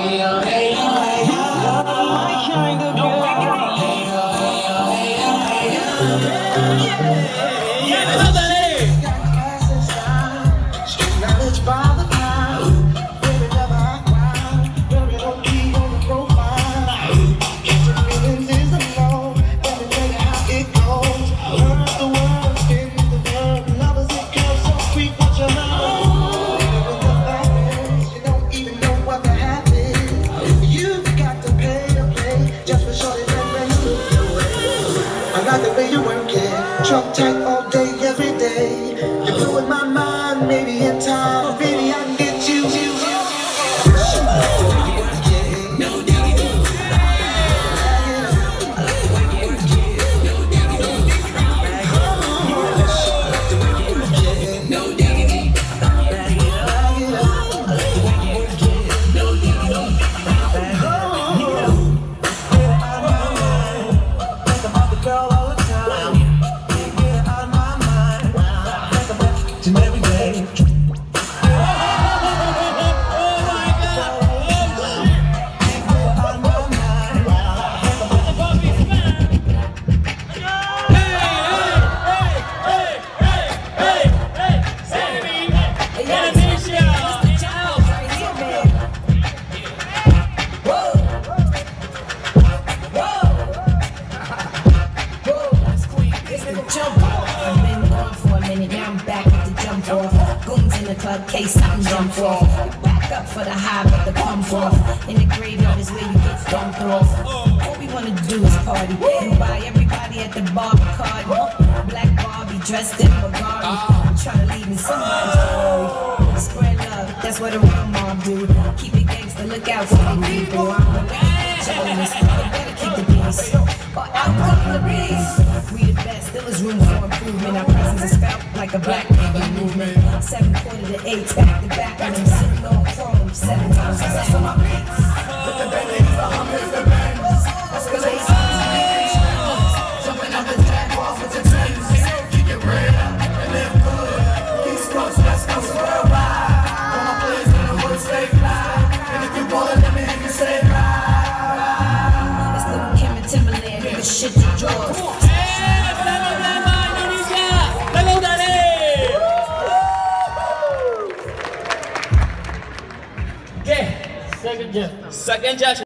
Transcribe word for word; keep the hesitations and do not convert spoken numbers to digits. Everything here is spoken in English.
Truck tight all day, every day. You're blowing my mind, maybe in time, baby, I can get you. No diggity. No diggity. Every day. Goons in the club, case something jump off. Back up for the high, but the pump off. In the graveyard is where you get dumped off. All we wanna do is party and buy everybody at the bar a card. Black Barbie dressed in Bulgari. I'm trying to leave in somebody's story. Spread love, that's what a real mom do. Keep it gangsta, look out for the people. I'm the jealous, better keep the peace. Or out come the beast. We the best, still is room for improvement. Our presence is felt like a black baby movement. Seven quarter to eight, back to back, and I'm sitting on chrome seven times a day. On my beats, with the Bentleys, the Hummers, the Benz, Escalades, jumping out the jaguars with the twins. Keep it real and live good. East Coast, West Coast, worldwide. All my players in the hood stay fly, and if you ballin', let me hear you say ride. It's Lil' Kim and Timberland, nigga, shit to George. Second judge. Second judge.